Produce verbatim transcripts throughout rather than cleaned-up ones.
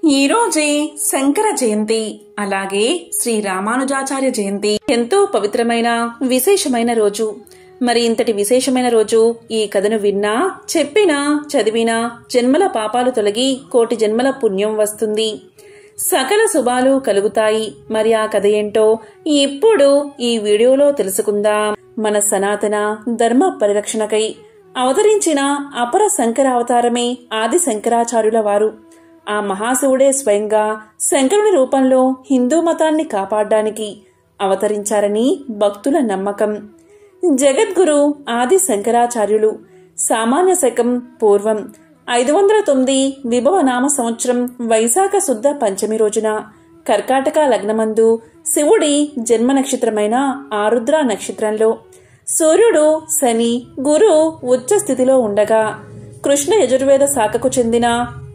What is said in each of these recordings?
ఈ రోజే శంకర జయంతి, అలాగే శ్రీ రామానుజాచార్య జయంతి. ఎంతో పవిత్రమైన విశేషమైన రోజు. మరి ఇంతటి విశేషమైన రోజు ఈ కథను విన్నా, చెప్పినా, చదివినా జన్మల పాపాలు తొలగి కోటి జన్మల పుణ్యం వస్తుంది, సకల శుభాలు కలుగుతాయి. మరి ఆ కథ ఏంటో ఇప్పుడు ఈ వీడియోలో తెలుసుకుందాం. మన సనాతన ధర్మ పరిరక్షణకై అవతరించిన అపర శంకర అవతారమే ఆది శంకరాచార్యుల వారు. ఆ మహాశివుడే స్వయంగా శంకరుని రూపంలో హిందూ మతాన్ని కాపాడడానికి అవతరించారని భక్తుల నమ్మకం. జగద్గురు ఆది శంకరాచార్యులు సామాన్య శకం పూర్వం ఐదు వందల తొమ్మిది విభవ నామ సంవత్సరం వైశాఖ శుద్ధ పంచమి రోజున కర్కాటక లగ్నమందు శివుడి జన్మ నక్షత్రమైన ఆరుద్ర నక్షత్రంలో సూర్యుడు, శని, గురు ఉచ్చ స్థితిలో ఉండగా కృష్ణ యజుర్వేద శాఖకు చెందిన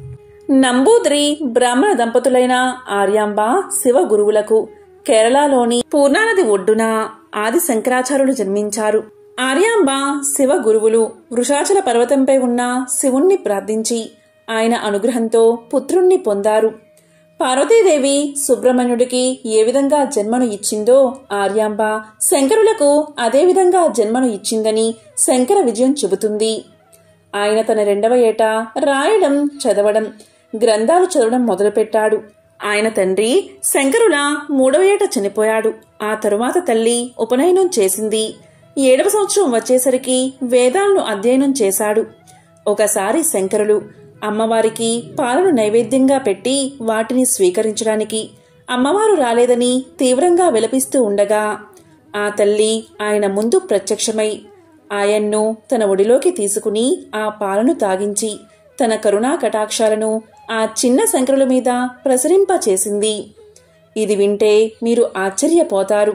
నంబూద్రి బ్రాహ్మణ దంపతులైన ఆర్యాంబ శివ గురువులకు కేరళలోని పూర్ణానది ఒడ్డున ఆది శంకరాచార్యులు జన్మించారు. ఆర్యాంబ శివ గురువులు వృషాచల పర్వతంపై ఉన్న శివుణ్ణి ప్రార్థించి ఆయన అనుగ్రహంతో పుత్రుణ్ణి పొందారు. పార్వతీదేవి సుబ్రహ్మణ్యుడికి ఏ విధంగా జన్మను ఇచ్చిందో ఆర్యాంబ శంకరులకు అదే విధంగా జన్మను ఇచ్చిందని శంకర విజయం చెబుతుంది. ఆయన తన రెండవ ఏట రాయడం, చదవడం, గ్రంథాలు చదవడం మొదలుపెట్టాడు. ఆయన తండ్రి శంకరుల మూడవ ఏట చనిపోయాడు. ఆ తరువాత తల్లి ఉపనయనం చేసింది. ఏడవ సంవత్సరం వచ్చేసరికి వేదాలను అధ్యయనం చేశాడు. ఒకసారి శంకరులు అమ్మవారికి పాలను నైవేద్యంగా పెట్టి వాటిని స్వీకరించడానికి అమ్మవారు రాలేదని తీవ్రంగా విలపిస్తూ ఉండగా ఆ తల్లి ఆయన ముందు ప్రత్యక్షమై ఆయన్ను తన ఒడిలోకి తీసుకుని ఆ పాలను తాగించి తన కరుణా కటాక్షాలను ఆ చిన్న శంకరుల మీద ప్రసరింపచేసింది. ఇది వింటే మీరు ఆశ్చర్యపోతారు.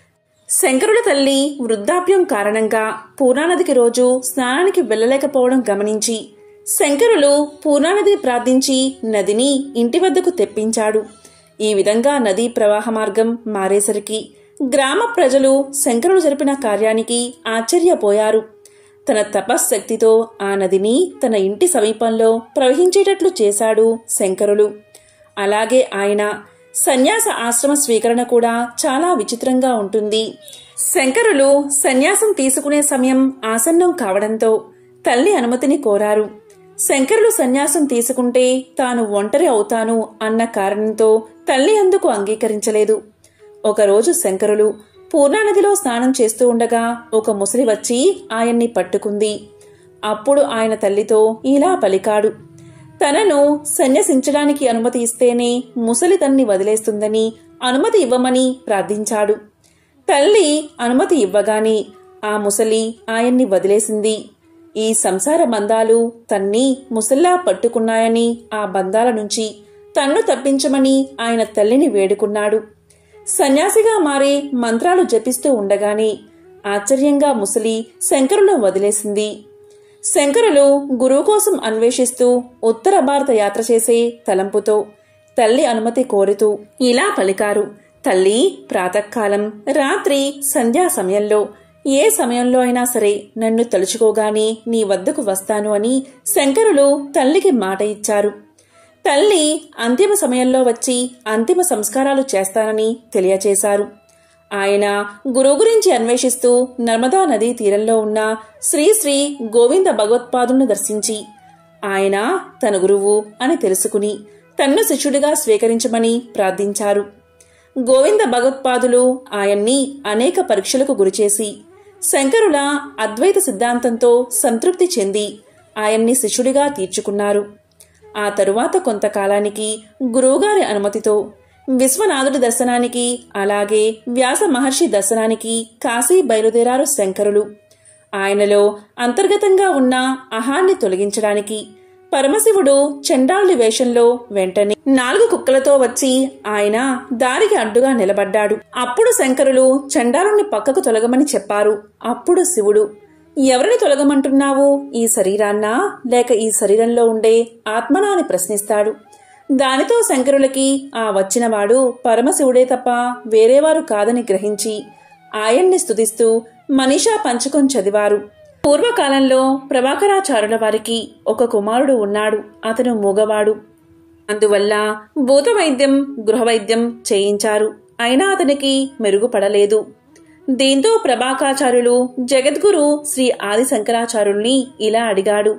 శంకరుల తల్లి వృద్ధాప్యం కారణంగా పూర్ణానదికి రోజు స్నానానికి వెళ్లలేకపోవడం గమనించి శంకరులు పూర్ణానది ప్రార్థించి నదిని ఇంటి వద్దకు తెప్పించాడు. ఈ విధంగా నదీ ప్రవాహ మార్గం మారేసరికి గ్రామ ప్రజలు శంకరులు జరిపిన కార్యానికి ఆశ్చర్యపోయారు. తన తపశ్శక్తితో ఆ నదిని తన ఇంటి సమీపంలో ప్రవహించేటట్లు చేశాడు శంకరులు. అలాగే ఆయన సన్యాస ఆశ్రమ స్వీకరణ కూడా చాలా విచిత్రంగా ఉంటుంది. శంకరులు సన్యాసం తీసుకునే సమయం ఆసన్నం కావడంతో తల్లి అనుమతిని కోరారు. శంకరులు సన్యాసం తీసుకుంటే తాను ఒంటరి అవుతాను అన్న కారణంతో తల్లి అందుకు అంగీకరించలేదు. ఒకరోజు శంకరులు పూర్ణానదిలో స్నానం చేస్తూ ఉండగా ఒక ముసలి వచ్చి ఆయన్ని పట్టుకుంది. అప్పుడు ఆయన తల్లితో ఇలా పలికాడు. తనను సన్యసించడానికి అనుమతి ఇస్తేనే ముసలి తన్ని వదిలేస్తుందని అనుమతి ఇవ్వమని ప్రార్థించాడు. తల్లి అనుమతి ఇవ్వగానే ఆ ముసలి ఆయన్ని వదిలేసింది. ఈ సంసార బంధాలు తన్ని ముసల్లా పట్టుకున్నాయని ఆ బంధాల నుంచి తన్ను తప్పించమని ఆయన తల్లిని వేడుకున్నాడు. సన్యాసిగా మారి మంత్రాలు జపిస్తూ ఉండగానే ఆశ్చర్యంగా ముసలి శంకరులను వదిలేసింది. శంకరులు గురువు కోసం అన్వేషిస్తూ ఉత్తర భారత యాత్ర చేసే తలంపుతో తల్లి అనుమతి కోరుతూ ఇలా పలికారు. తల్లి, ప్రాతకాలం, రాత్రి, సంధ్యా సమయంలో ఏ సమయంలో అయినా సరే నన్ను తలుచుకోగానే నీ వద్దకు వస్తాను అని శంకరులు తల్లికి మాట ఇచ్చారు. తల్లి అంతిమ సమయంలో వచ్చి అంతిమ సంస్కారాలు చేస్తానని తెలియచేశారు. ఆయన గురువు గురించి అన్వేషిస్తూ నర్మదా నదీ తీరంలో ఉన్న శ్రీ శ్రీ గోవింద భగవత్పాదులను దర్శించి ఆయన తన గురువు అని తెలుసుకుని తన్ను శిష్యుడిగా స్వీకరించమని ప్రార్థించారు. గోవింద భగవత్పాదులు ఆయన్ని అనేక పరీక్షలకు గురిచేసి శంకరుల అద్వైత సిద్ధాంతంతో సంతృప్తి చెంది ఆయన్ని శిష్యుడిగా తీర్చుకున్నారు. ఆ తరువాత కొంతకాలానికి గురువుగారి అనుమతితో విశ్వనాథుడి దర్శనానికి, అలాగే వ్యాస మహర్షి దర్శనానికి కాశీ బయలుదేరారు శంకరులు. ఆయనలో అంతర్గతంగా ఉన్న అహాన్ని తొలగించడానికి పరమశివుడు చండాలుడి వేషంలో వెంటనే నాలుగు కుక్కలతో వచ్చి ఆయన దారికి అడ్డుగా నిలబడ్డాడు. అప్పుడు శంకరులు చండాలుణ్ణి పక్కకు తొలగమని చెప్పారు. అప్పుడు శివుడు, ఎవరిని తొలగమంటున్నావు, ఈ శరీరాన్నా లేక ఈ శరీరంలో ఉండే ఆత్మనా అని ప్రశ్నిస్తాడు. దానితో శంకరులకి ఆ వచ్చినవాడు పరమశివుడే తప్ప వేరేవారు కాదని గ్రహించి ఆయన్ని స్తుతిస్తూ మనీషా పంచకం చదివారు. పూర్వకాలంలో ప్రభాకరాచార్యుల వారికి ఒక కుమారుడు ఉన్నాడు. అతను మూగవాడు. అందువల్ల భూత వైద్యం గృహవైద్యం చేయించారు. అయినా అతనికి మెరుగుపడలేదు. దీంతో ప్రభాకాచార్యులు జగద్గురు శ్రీ ఆది శంకరాచార్యుల్ని ఇలా అడిగాడు.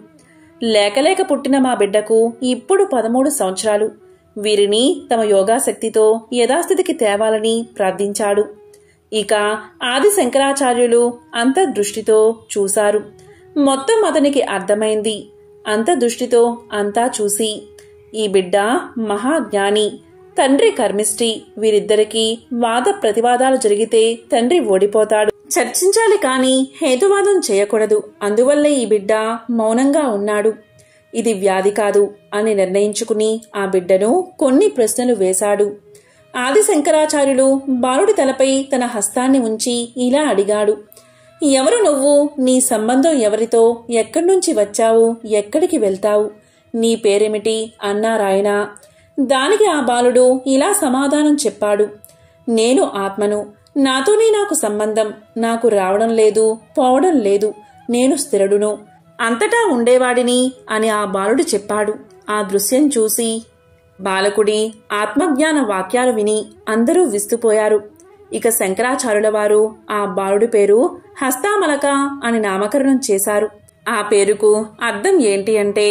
లేకలేక పుట్టిన మా బిడ్డకు ఇప్పుడు పదమూడు సంవత్సరాలు. వీరిని తమ యోగాశక్తితో యథాస్థితికి తేవాలని ప్రార్థించాడు. ఇక ఆది శంకరాచార్యులు అంతర్దృష్టితో చూశారు. మొత్తం అతనికి అర్థమైంది. అంతర్దృష్టితో అంతా చూసి, ఈ బిడ్డ మహాజ్ఞాని, తండ్రి కర్మిష్టి. వీరిద్దరికీ వాద ప్రతివాదాలు జరిగితే తండ్రి ఓడిపోతాడు. చర్చించాలి కాని హేతువాదం చేయకూడదు. అందువల్లే ఈ బిడ్డ మౌనంగా ఉన్నాడు. ఇది వ్యాధి కాదు అని నిర్ణయించుకుని ఆ బిడ్డను కొన్ని ప్రశ్నలు వేశాడు. ఆది శంకరాచార్యులు బాలుడి తలపై తన హస్తాన్ని ఉంచి ఇలా అడిగాడు. ఎవరు నువ్వు? నీ సంబంధం ఎవరితో? ఎక్కడి నుంచి వచ్చావు? ఎక్కడికి వెళ్తావు? నీ పేరేమిటి అన్నారాయన. దానికి ఆ బాలుడు ఇలా సమాధానం చెప్పాడు. నేను ఆత్మను. నాతోనే నాకు సంబంధం. నాకు రావడం లేదు, పోవడం లేదు. నేను స్థిరుడును, అంతటా ఉండేవాడిని అని ఆ బాలుడు చెప్పాడు. ఆ దృశ్యం చూసి బాలకుడి ఆత్మజ్ఞాన వాక్యాలు విని అందరూ విస్తుపోయారు. ఇక శంకరాచార్యుల వారు ఆ బాలుడి పేరు హస్తామలక అని నామకరణం చేశారు. ఆ పేరుకు అర్థం ఏంటి అంటే,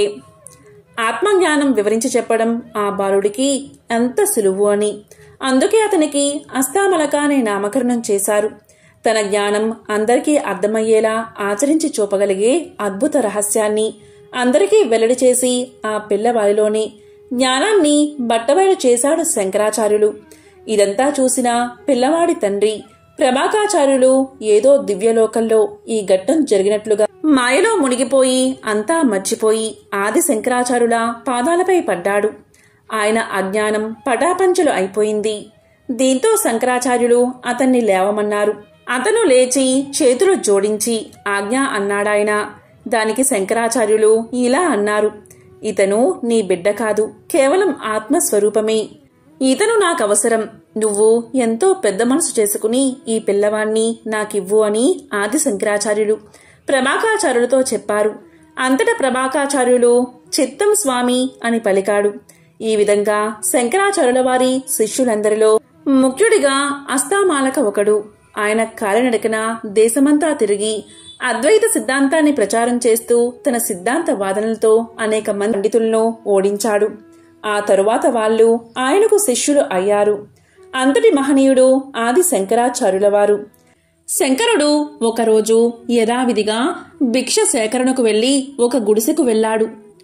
ఆత్మజ్ఞానం వివరించి చెప్పడం ఆ బాలుడికి అంత సులువు అని. అందుకే అతనికి హస్తామలక అనే నామకరణం చేశారు. తన జ్ఞానం అందరికీ అర్థమయ్యేలా ఆచరించి చూపగలిగే అద్భుత రహస్యాన్ని అందరికీ వెల్లడి చేసి ఆ పిల్లవాడిలోని జ్ఞానాన్ని బట్టబయలు చేశాడు శంకరాచార్యులు. ఇదంతా చూసిన పిల్లవాడి తండ్రి ప్రభాకాచార్యులు ఏదో దివ్యలోకంలో ఈ ఘట్టం జరిగినట్లుగా మాయలో మునిగిపోయి అంతా మర్చిపోయి ఆది శంకరాచార్యుల పాదాలపై పడ్డాడు. ఆయన అజ్ఞానం పటాపంచలు అయిపోయింది. దీంతో శంకరాచార్యులు అతన్ని లేవమన్నారు. అతను లేచి చేతులు జోడించి ఆజ్ఞ అన్నాడాయన. దానికి శంకరాచార్యులు ఇలా అన్నారు. ఇతను నీ బిడ్డ కాదు, కేవలం ఆత్మస్వరూపమే. ఇతను నాకవసరం. నువ్వు ఎంతో పెద్ద మనసు చేసుకుని ఈ పిల్లవాణ్ణి నాకివ్వు అని ఆది శంకరాచార్యులు ప్రభాకాచార్యులతో చెప్పారు. అంతటా ప్రభాకాచార్యులు చిత్తం స్వామి అని పలికాడు. ఈ విధంగా శంకరాచార్యుల వారి శిష్యులందరిలో ముఖ్యుడిగా అస్తామాలక ఒకడు. ఆయన కాలినడకన దేశమంతా తిరిగి అద్వైత సిద్ధాంతాన్ని ప్రచారం చేస్తూ తన సిద్ధాంత వాదనలతో అనేక మంది పండితులను ఓడించాడు. ఆ తరువాత వాళ్ళు ఆయనకు శిష్యులు అయ్యారు. అంతటి మహనీయుడు ఆది శంకరాచార్యుల వారు. శంకరుడు ఒకరోజు యథావిధిగా భిక్ష సేకరణకు వెళ్లి ఒక గుడిసెకు వెళ్లాడు.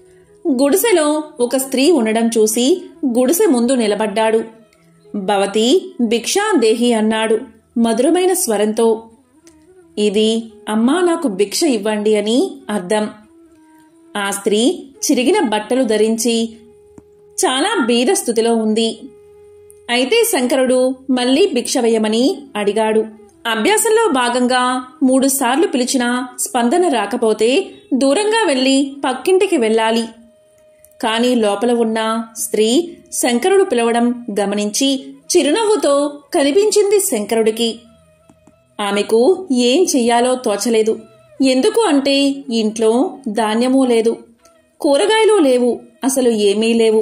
గుడిసెలో ఒక స్త్రీ ఉండడం చూసి గుడిసె ముందు నిలబడ్డాడు. భవతి భిక్షా దేహి అన్నాడు మధురమైన స్వరంతో. ఇది అమ్మా నాకు భిక్ష ఇవ్వండి అని అర్థం. ఆ స్త్రీ చిరిగిన బట్టలు ధరించి చాలా బీద స్థితిలో ఉంది. అయితే శంకరుడు మళ్లీ భిక్ష వేయమని అడిగాడు. అభ్యాసంలో భాగంగా మూడు సార్లు పిలిచినా స్పందన రాకపోతే దూరంగా వెళ్లి పక్కింటికి వెళ్ళాలి. కాని లోపల ఉన్న స్త్రీ శంకరుడు పిలవడం గమనించి చిరునవ్వుతో కనిపించింది శంకరుడికి. ఆమెకు ఏం చెయ్యాలో తోచలేదు. ఎందుకు అంటే ఇంట్లో ధాన్యమూ లేదు, కూరగాయలు లేవు, అసలు ఏమీ లేవు.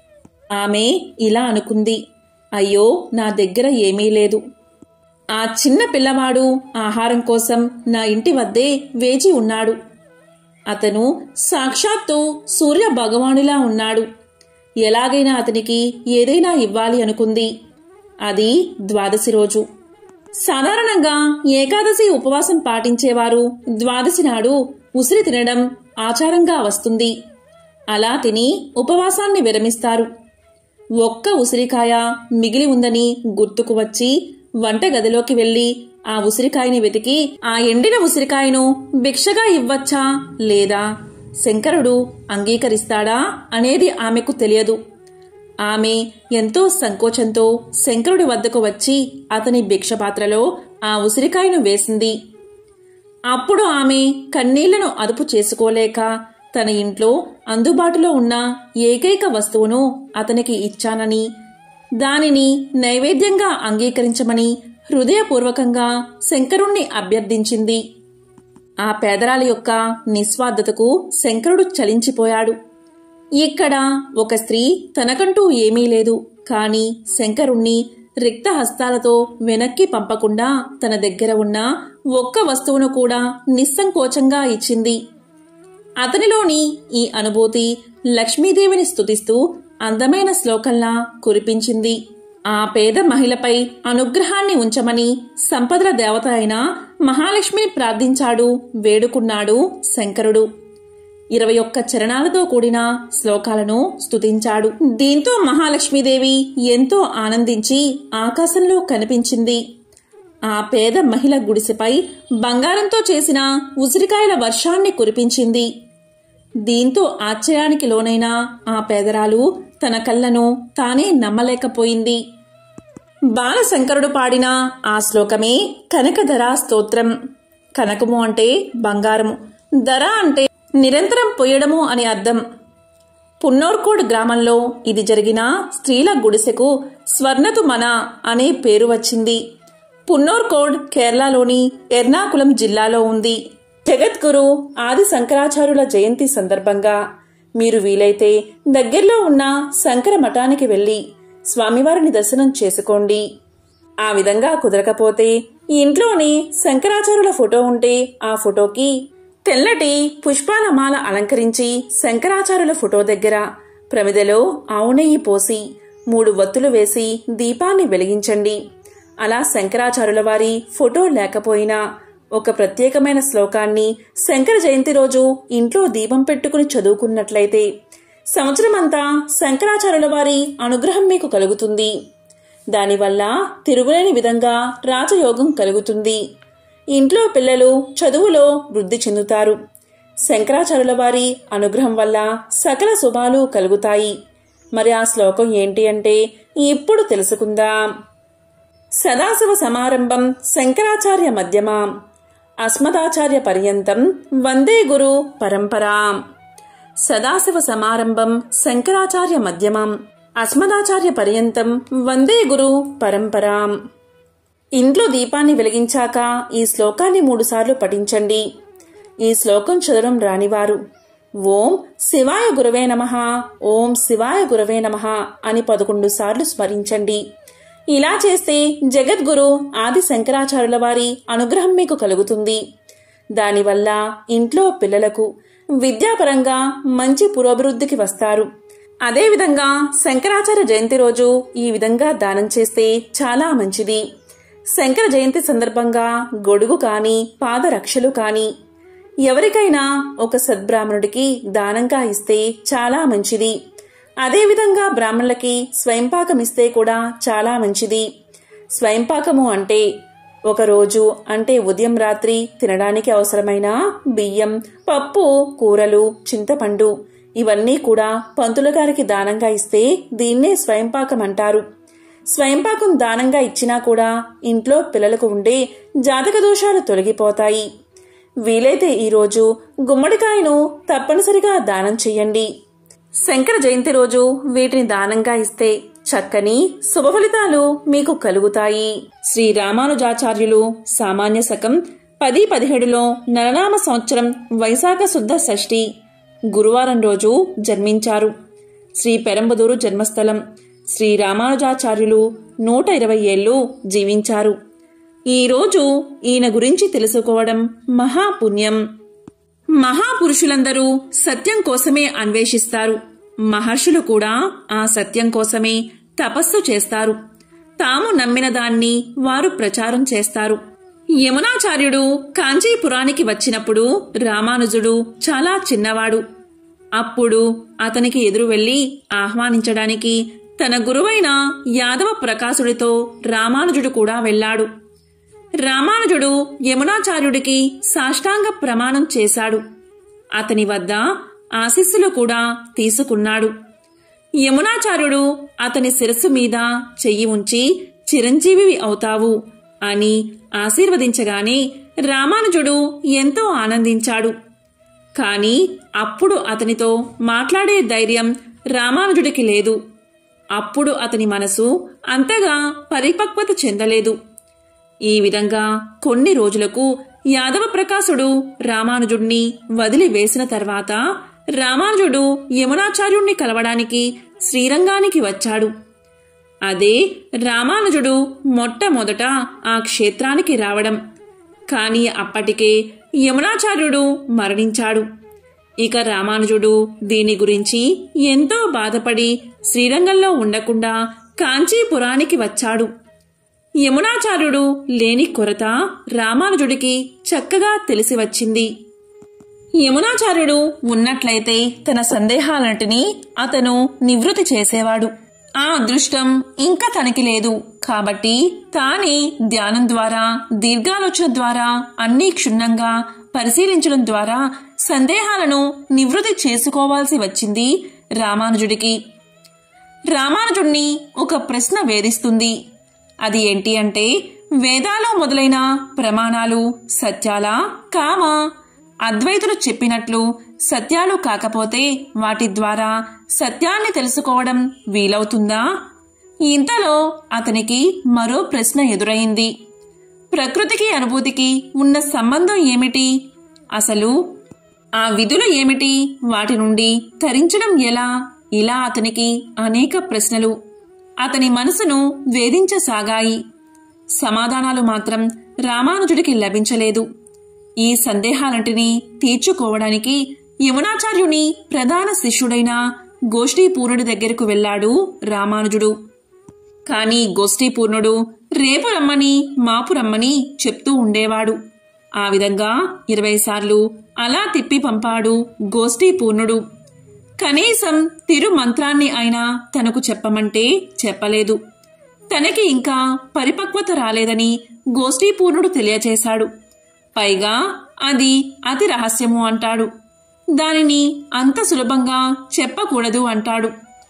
ఆమె ఇలా అనుకుంది, అయ్యో నా దగ్గర ఏమీ లేదు. ఆ చిన్న పిల్లవాడు ఆహారం కోసం నా ఇంటి వద్దే వేచి ఉన్నాడు. అతను సాక్షాత్తు సూర్య భగవానులా ఉన్నాడు. ఎలాగైనా అతనికి ఏదైనా ఇవ్వాలి అనుకుంది. అది ద్వాదశి రోజు. సాధారణంగా ఏకాదశి ఉపవాసం పాటించేవారు ద్వాదశి నాడు ఉసిరి తినడం ఆచారంగా వస్తుంది. అలా తిని ఉపవాసాన్ని విరమిస్తారు. ఒక్క ఉసిరికాయ మిగిలి ఉందని గుర్తుకు వచ్చి వంటగదిలోకి వెళ్లి ఆ ఉసిరికాయని వెతికి ఆ ఎండిన ఉసిరికాయను భిక్షగా ఇవ్వచ్చా లేదా శంకరుడు అంగీకరిస్తాడా అనేది ఆమెకు తెలియదు. ఆమె ఎంతో సంకోచంతో శంకరుడి వద్దకు వచ్చి అతని భిక్షపాత్రలో ఆ ఉసిరికాయను వేసింది. అప్పుడు ఆమె కన్నీళ్లను అదుపు చేసుకోలేక తన ఇంట్లో అందుబాటులో ఉన్న ఏకైక వస్తువును అతనికి ఇచ్చానని, దానిని నైవేద్యంగా అంగీకరించమని హృదయపూర్వకంగా శంకరుణ్ణి అభ్యర్థించింది. ఆ పేదరాలి యొక్క నిస్వార్థతకు శంకరుడు చలించిపోయాడు. ఇక్కడ ఒక స్త్రీ తనకంటూ ఏమీ లేదు, కాని శంకరుణ్ణి రిక్త హస్తాలతో వెనక్కి పంపకుండా తన దగ్గర ఉన్న ఒక్క వస్తువును కూడా నిస్సంకోచంగా ఇచ్చింది. అతనిలోని ఈ అనుభూతి లక్ష్మీదేవిని స్తుతిస్తూ అందమైన శ్లోకంలా కురిపించింది. ఆ పేద మహిళపై అనుగ్రహాన్ని ఉంచమని సంపదల దేవత అయిన మహాలక్ష్మిని ప్రార్థించాడు, వేడుకున్నాడు శంకరుడు. ఇరవై ఒక్క చరణాలతో కూడిన శ్లోకాలను స్తుతించాడు. దీంతో మహాలక్ష్మీదేవి ఎంతో ఆనందించి ఆకాశంలో కనిపించింది. ఆ పేద మహిళ గుడిసెపై బంగారంతో చేసిన ఉసిరికాయల వర్షాన్ని కురిపించింది. దీంతో ఆశ్చర్యానికి లోనైన ఆ పేదరాలు తన కళ్ళను తానే నమ్మలేకపోయింది. బాలశంకరుడు పాడిన ఆ శ్లోకమే కనకధరా స్తోత్రం. కనకము అంటే బంగారము, ధర అంటే నిరంతరం పొయ్యడము అని అర్థం. పున్నోర్కోడ్ గ్రామంలో ఇది జరిగిన స్త్రీల గుడిసెకు స్వర్ణతు మన అనే పేరు వచ్చింది. పున్నోర్కోడ్ కేరళలోని ఎర్నాకులం జిల్లాలో ఉంది. జగద్గురు ఆది శంకరాచార్యుల జయంతి సందర్భంగా మీరు వీలైతే దగ్గరలో ఉన్న శంకర మఠానికి వెళ్లి స్వామివారిని దర్శనం చేసుకోండి. ఆ విధంగా కుదరకపోతే ఇంట్లోని శంకరాచార్యుల ఫోటో ఉంటే ఆ ఫోటోకి తెల్లటి పుష్పాల మాల అలంకరించి శంకరాచార్యుల ఫోటో దగ్గర ప్రమిదలో ఆవు నెయ్యి పోసి మూడు వత్తులు వేసి దీపాన్ని వెలిగించండి. అలా శంకరాచార్యుల వారి ఫోటో లేకపోయినా ఒక ప్రత్యేకమైన శ్లోకాన్ని శంకర జయంతి రోజు ఇంట్లో దీపం పెట్టుకుని చదువుకున్నట్లయితే సంవత్సరమంతా శంకరాచార్యుల వారి అనుగ్రహం మీకు కలుగుతుంది. దానివల్ల తిరుగులేని విధంగా రాజయోగం కలుగుతుంది. ఇంట్లో పిల్లలు చదువులో వృద్ధి చెందుతారు. శంకరాచార్యుల వారి అనుగ్రహం వల్ల సకల శుభాలు కలుగుతాయి. మరి ఆ శ్లోకం ఏంటి అంటే ఇప్పుడు తెలుసుకుందాం. సదాశివ సమారంభం శంకరాచార్య మధ్యమాం అస్మదాచార్య పర్యంతం వందే గురు పరంపరాం. సదాశివ సమారంభం శంకరాచార్య మధ్యమాం అస్మదాచార్య పర్యంతం వందే గురు పరంపరాం. ఇంట్లో దీపాన్ని వెలిగించాక ఈ శ్లోకాన్ని మూడుసార్లు పఠించండి. ఈ శ్లోకం చదవడం రానివారు ఓం శివాయ గురవే నమః, ఓం శివాయ గురవే నమః అని పదకొండు సార్లు స్మరించండి. ఇలా చేస్తే జగద్గురు ఆది శంకరాచార్యుల వారి అనుగ్రహం మీకు కలుగుతుంది. దానివల్ల ఇంట్లో పిల్లలకు విద్యాపరంగా మంచి పురోభివృద్ధికి వస్తారు. అదేవిధంగా శంకరాచార్య జయంతి రోజు ఈ విధంగా దానం చేస్తే చాలా మంచిది. శంకర జయంతి సందర్భంగా గొడుగు కాని పాదరక్షలు కాని ఎవరికైనా ఒక సద్బ్రాహ్మణుడికి దానంగా ఇస్తే చాలా మంచిది. అదేవిధంగా బ్రాహ్మణులకి స్వయంపాకం ఇస్తే కూడా చాలా మంచిది. స్వయంపాకము అంటే ఒకరోజు అంటే ఉదయం రాత్రి తినడానికి అవసరమైన బియ్యం, పప్పు, కూరలు, చింతపండు ఇవన్నీ కూడా పంతులు గారికి దానంగా ఇస్తే దీన్నే స్వయంపాకం అంటారు. స్వయంపాకం దానంగా ఇచ్చినా కూడా ఇంట్లో పిల్లలకు ఉండే జాతక దోషాలు తొలగిపోతాయి. వీలైతే ఈరోజు గుమ్మడికాయను తప్పనిసరిగా దానం చెయ్యండి. శంకర జయంతి రోజు వీటిని దానంగా ఇస్తే చక్కని శుభ ఫలితాలు మీకు కలుగుతాయి. శ్రీ రామానుజాచార్యులు సామాన్య శకం పది పదిహేడులో నరనామ సంవత్సరం వైశాఖ శుద్ధ షష్ఠి గురువారం రోజు జన్మించారు. శ్రీ పెరంబదూరు జన్మస్థలం. శ్రీ రామానుజాచార్యులు నూట ఇరవై ఏళ్లు జీవించారు. ఈరోజు ఈయన గురించి తెలుసుకోవడం మహాపుణ్యం. మహాపురుషులందరూ సత్యం కోసమే అన్వేషిస్తారు. మహర్షులు కూడా ఆ సత్యం కోసమే తపస్సు చేస్తారు. తాము నమ్మిన దాన్ని వారు ప్రచారం చేస్తారు. యమునాచార్యుడు కాంచీపురానికి వచ్చినప్పుడు రామానుజుడు చాలా చిన్నవాడు. అప్పుడు అతనికి ఎదురు వెళ్లి ఆహ్వానించడానికి తన గురువైన యాదవ ప్రకాశుడితో రామానుజుడు కూడా వెళ్లాడు. రామానుజుడు యమునాచార్యుడికి సాష్టాంగ ప్రమాణం చేశాడు. అతని వద్ద ఆశీస్సులు కూడా తీసుకున్నాడు. యమునాచార్యుడు అతని శిరస్సు మీద చెయ్యి ఉంచి చిరంజీవి అవుతావు అని ఆశీర్వదించగానే రామానుజుడు ఎంతో ఆనందించాడు. కాని అప్పుడు అతనితో మాట్లాడే ధైర్యం రామానుజుడికి లేదు. అప్పుడు అతని మనసు అంతగా పరిపక్వత చెందలేదు. ఈ విధంగా కొన్ని రోజులకు యాదవ ప్రకాశుడు రామానుజుడిని వదిలివేసిన తర్వాత రామానుజుడు యమునాచార్యుణ్ణి కలవడానికి శ్రీరంగానికి వచ్చాడు. అదే రామానుజుడు మొట్టమొదట ఆ క్షేత్రానికి రావడం. కాని అప్పటికే యమునాచార్యుడు మరణించాడు. ఇక రామానుజుడు దీని గురించి ఎంతో బాధపడి శ్రీరంగంలో ఉండకుండా కాంచీపురానికి వచ్చాడు. యమునాచార్యుడు లేని కొరత రామానుజుడికి చక్కగా తెలిసి వచ్చింది. యమునాచార్యుడు ఉన్నట్లయితే తన సందేహాలన్నిటినీ అతను నివృత్తి చేసేవాడు. ఆ అదృష్టం ఇంకా తనకి లేదు. కాబట్టి తానే ధ్యానం ద్వారా, దీర్ఘాలోచన ద్వారా అన్నీ క్షుణ్ణంగా పరిశీలించడం ద్వారా సందేహాలను నివృత్తి చేసుకోవాల్సి వచ్చింది రామానుజుడికి. రామానుజుడిని ఒక ప్రశ్న వేధిస్తుంది. అది ఏంటి అంటే, వేదాలు మొదలైన ప్రమాణాలు సత్యాలా కామా? అద్వైతులు చెప్పినట్లు సత్యాలు కాకపోతే వాటి ద్వారా సత్యాన్ని తెలుసుకోవడం వీలవుతుందా? ఇంతలో అతనికి మరో ప్రశ్న ఎదురైంది. ప్రకృతికి అనుభూతికి ఉన్న సంబంధం ఏమిటి? అసలు ఆ విధులు ఏమిటి? వాటి నుండి తరించడం ఎలా? ఇలా అతనికి అనేక ప్రశ్నలు అతని మనసును వేధించసాగాయి. సమాధానాలు మాత్రం రామానుజుడికి లభించలేదు. ఈ సందేహాలంటినీ తీర్చుకోవడానికి యమునాచార్యుని ప్రధాన శిష్యుడైన గోష్ఠీపూర్ణుడి దగ్గరకు వెళ్లాడు రామానుజుడు. కాని గోష్ఠీపూర్ణుడు రేపు రమ్మని మాపు రమ్మని చెప్తూ ఉండేవాడు. ఆ విధంగా ఇరవై సార్లు అలా తిప్పి పంపాడు గోష్ఠీపూర్ణుడు. కనీసం తిరుమంత్రాన్ని అయినా తనకు చెప్పమంటే చెప్పలేదు. తనకి ఇంకా పరిపక్వత రాలేదని గోష్ఠీపూర్ణుడు తెలియచేశాడు. పైగా అది అతి రహస్యము అంటాడు. దానిని అంత సులభంగా చెప్పకూడదు అంటాడు.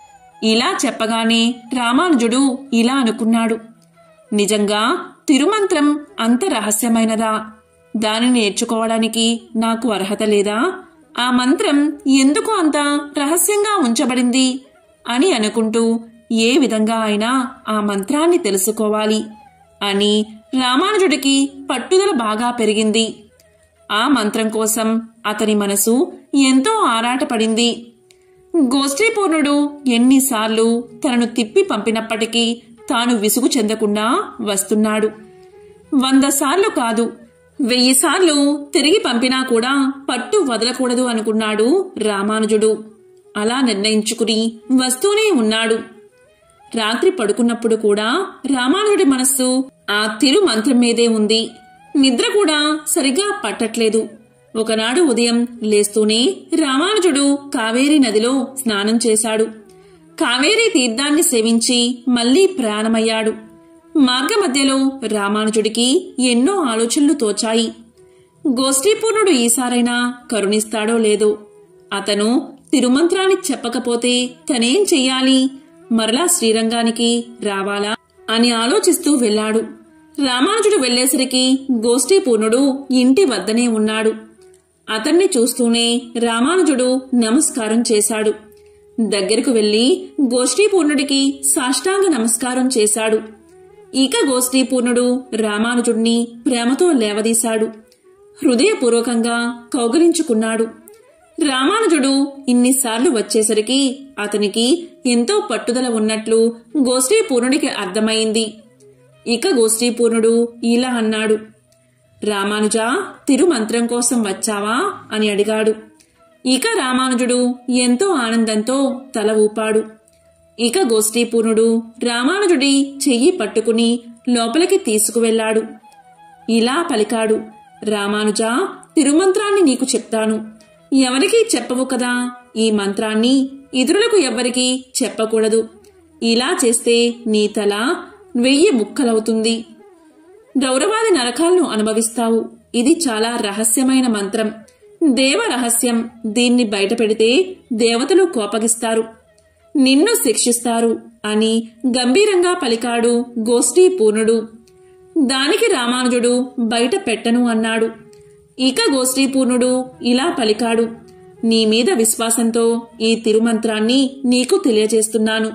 ఇలా చెప్పగానే రామానుజుడు ఇలా అనుకున్నాడు, నిజంగా తిరుమంత్రం అంత రహస్యమైనదా? దానిని నేర్చుకోవడానికి నాకు అర్హత లేదా? ఆ మంత్రం ఎందుకు అంత రహస్యంగా ఉంచబడింది అని అనుకుంటూ ఏ విధంగా అయినా ఆ మంత్రాన్ని తెలుసుకోవాలి అని రామానుజుడికి పట్టుదల బాగా పెరిగింది. ఆ మంత్రం కోసం అతని మనసు ఎంతో ఆరాటపడింది. గోష్ఠీపూర్ణుడు ఎన్నిసార్లు తనను తిప్పి పంపినప్పటికీ తాను విసుగు చెందకుండా వస్తున్నాడు. వంద సార్లు కాదు, వెయ్యి సార్లు తిరిగి పంపినా కూడా పట్టు వదలకూడదు అనుకున్నాడు రామానుజుడు. అలా నిర్ణయించుకుని వస్తూనే ఉన్నాడు. రాత్రి పడుకున్నప్పుడు కూడా రామానుజుడి మనస్సు ఆ తిరు మంత్రం మీదే ఉంది. నిద్ర కూడా సరిగా పట్టట్లేదు. ఒకనాడు ఉదయం లేస్తూనే రామానుజుడు కావేరీ నదిలో స్నానం చేశాడు. కావేరీ తీర్థాన్ని సేవించి మళ్లీ ప్రయాణమయ్యాడు. మార్గమధ్యలో రామానుజుడికి ఎన్నో ఆలోచనలు తోచాయి. గోష్ఠీపూర్ణుడు ఈసారైనా కరుణిస్తాడో లేదో. అతను తిరుమంత్రాన్ని చెప్పకపోతే తనేం చెయ్యాలి? మరలా శ్రీరంగానికి రావాలా అని ఆలోచిస్తూ వెళ్లాడు. రామానుజుడు వెళ్లేసరికి గోష్ఠీపూర్ణుడు ఇంటి వద్దనే ఉన్నాడు. అతన్ని చూస్తూనే రామానుజుడు నమస్కారం చేశాడు. దగ్గరకు వెళ్లి గోష్ఠీపూర్ణుడికి సాష్టాంగ నమస్కారం చేశాడు. ఇక గోష్ఠీపూర్ణుడు రామానుజుడిని ప్రేమతో లేవదీశాడు. హృదయపూర్వకంగా కౌగిలించుకున్నాడు. రామానుజుడు ఇన్నిసార్లు వచ్చేసరికి అతనికి ఎంతో పట్టుదల ఉన్నట్లు గోష్ఠీపూర్ణుడికి అర్థమైంది. ఇక గోష్ఠీపూర్ణుడు ఇలా అన్నాడు, రామానుజా, తిరుమంత్రం కోసం వచ్చావా అని అడిగాడు. ఇక రామానుజుడు ఎంతో ఆనందంతో తల ఊపాడు. ఇక గోష్ఠీపూర్ణుడు రామానుజుడి చెయ్యి పట్టుకుని లోపలికి తీసుకువెళ్లాడు. ఇలా పలికాడు, రామానుజా, తిరుమంత్రాన్ని నీకు చెప్తాను. ఎవరికీ చెప్పవు కదా. ఈ మంత్రాన్ని ఇతరులకు ఎవ్వరికీ చెప్పకూడదు. ఇలా చేస్తే నీ తల వెయ్యి ముక్కలవుతుంది. గౌరవాది నరకాలను అనుభవిస్తావు. ఇది చాలా రహస్యమైన మంత్రం, దేవ రహస్యం. దీన్ని బయట పెడితే దేవతలు కోపగిస్తారు, నిన్ను శిక్షిస్తారు అని గంభీరంగా పలికాడు గోష్ఠీపూర్ణుడు. దానికి రామానుజుడు బయట పెట్టను అన్నాడు. ఇక గోష్ఠీపూర్ణుడు ఇలా పలికాడు, నీ మీద విశ్వాసంతో ఈ తిరుమంత్రాన్ని నీకు తెలియజేస్తున్నాను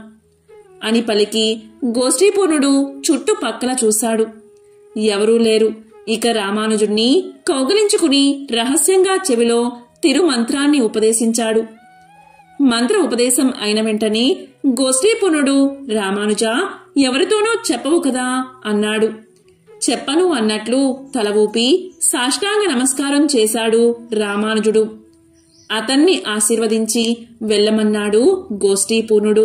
అని పలికి గోష్ఠీపూర్ణుడు చుట్టుపక్కల చూశాడు. ఎవరూ లేరు. ఇక రామానుజుణ్ణి కౌగిలించుకుని రహస్యంగా చెవిలో తిరుమంత్రాన్ని ఉపదేశించాడు. మంత్ర ఉపదేశం అయిన వెంటనే గోష్ఠీపూర్ణుడు రామానుజ ఎవరితోనూ చెప్పవు కదా అన్నాడు. చెప్పను అన్నట్లు తల ఊపి సాష్టాంగ నమస్కారం చేశాడు రామానుజుడు. అతన్ని ఆశీర్వదించి వెళ్ళమన్నాడు గోష్ఠీపూర్ణుడు.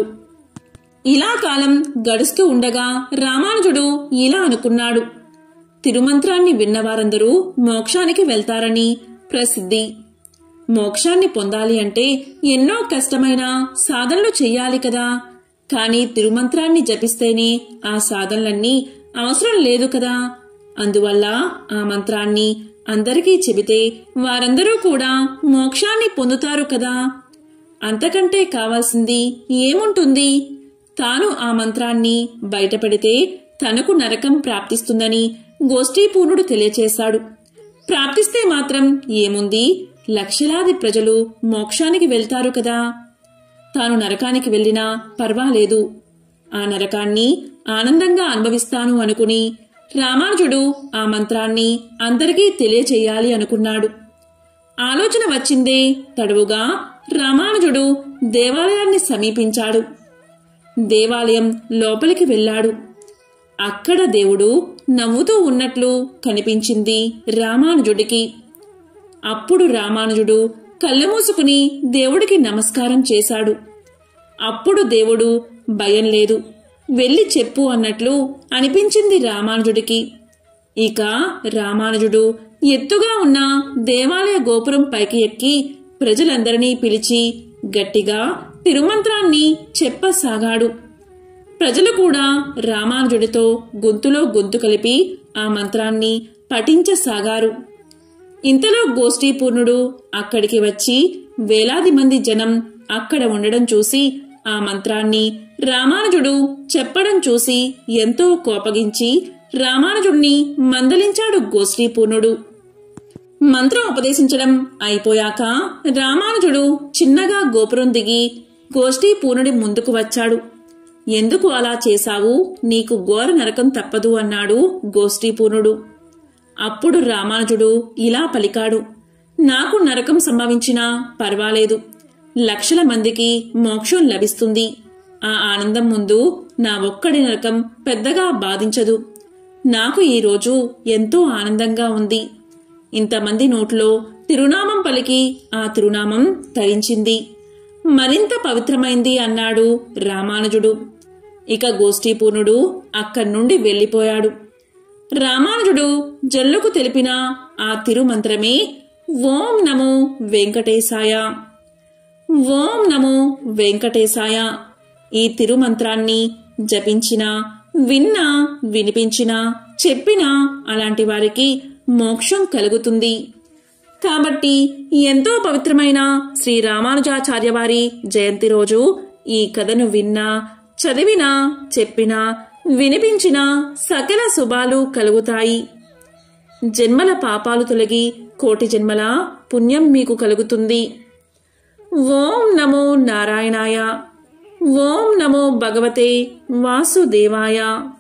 ఇలా కాలం గడుస్తూ ఉండగా రామానుజుడు ఇలా అనుకున్నాడు. తిరుమంత్రాన్ని విన్నవారందరూ మోక్షానికి వెళ్తారని ప్రసిద్ధి. మోక్షాన్ని పొందాలి అంటే ఎన్నో కష్టమైన సాధనలు చెయ్యాలి కదా. కాని తిరుమంత్రాన్ని జపిస్తేనే ఆ సాధనలన్నీ అవసరం లేదు కదా. అందువల్ల ఆ మంత్రాన్ని అందరికీ చెబితే వారందరూ కూడా మోక్షాన్ని పొందుతారు కదా. అంతకంటే కావాల్సింది ఏముంటుంది? తాను ఆ మంత్రాన్ని బయటపెడితే తనకు నరకం ప్రాప్తిస్తుందని గోష్ఠీపూర్ణుడు తెలియచేశాడు. ప్రాప్తిస్తే మాత్రం ఏముంది, లక్షలాది ప్రజలు మోక్షానికి వెళ్తారు కదా. తాను నరకానికి వెళ్ళినా పర్వాలేదు, ఆ నరకాన్ని ఆనందంగా అనుభవిస్తాను అనుకుని రామానుజుడు ఆ మంత్రాన్ని అందరికీ తెలియచేయాలి అనుకున్నాడు. ఆలోచన వచ్చిందే తడువుగా రామానుజుడు దేవాలయాన్ని సమీపించాడు. దేవాలయం లోపలికి వెళ్ళాడు. అక్కడ దేవుడు నవ్వుతూ ఉన్నట్లు కనిపించింది రామానుజుడికి. అప్పుడు రామానుజుడు కళ్ళు మూసుకుని దేవుడికి నమస్కారం చేశాడు. అప్పుడు దేవుడు భయం లేదు, వెళ్ళి చెప్పు అన్నట్లు అనిపించింది రామానుజుడికి. ఇక రామానుజుడు ఎత్తుగా ఉన్న దేవాలయ గోపురం పైకి ఎక్కి ప్రజలందరినీ పిలిచి గట్టిగా తిరుమంత్రాన్ని చెప్పసాగాడు. ప్రజలు కూడా రామానుజుడితో గొంతులో గొంతు కలిపి ఆ మంత్రాన్ని పఠించసాగారు. ఇంతలో గోష్ఠీపూర్ణుడు అక్కడికి వచ్చి వేలాది మంది జనం అక్కడ ఉండడం చూసి ఆ మంత్రాన్ని రామానుజుడు చెప్పడం చూసి ఎంతో కోపగించి రామానుజుడిని మందలించాడు గోష్ఠీపూర్ణుడు. మంత్రం ఉపదేశించడం అయిపోయాక రామానుజుడు చిన్నగా గోపురం దిగి గోష్ఠీపూర్ణుడి ముందుకు వచ్చాడు. ఎందుకు అలా చేశావు? నీకు ఘోర నరకం తప్పదు అన్నాడు గోష్ఠీపూర్ణుడు. అప్పుడు రామానుజుడు ఇలా పలికాడు. నాకు నరకం సంభవించినా పర్వాలేదు, లక్షల మందికి మోక్షం లభిస్తుంది. ఆ ఆనందం ముందు నా ఒక్కడి నరకం పెద్దగా బాధించదు. నాకు ఈరోజు ఎంతో ఆనందంగా ఉంది. ఇంతమంది నోట్లో తిరునామం పలికి ఆ తిరునామం తరించింది, మరింత పవిత్రమైంది అన్నాడు రామానుజుడు. ఇక గోష్ఠీపూర్ణుడు అక్కడి నుండి వెళ్లిపోయాడు. రామానుజుడు జల్లుకు తెలిపిన ఆ తిరుమంత్రమే ఓం నమో వెంకటేశాయ. ఓం నమో వెంకటేశాయ. ఈ తిరుమంత్రాన్ని జపించినా, విన్నా, వినిపించినా, చెప్పినా అలాంటి వారికి మోక్షం కలుగుతుంది. కాబట్టి ఎంతో పవిత్రమైన శ్రీ రామానుజాచార్య వారి జయంతి రోజు ఈ కథను విన్నా, చదివినా, చెప్పినా, వినిపించినా సకల శుభాలు కలుగుతాయి. జన్మల పాపాలు తొలగి కోటి జన్మల పుణ్యం మీకు కలుగుతుంది. ఓం నమో నారాయణాయ. ఓం నమో భగవతే వాసుదేవాయ.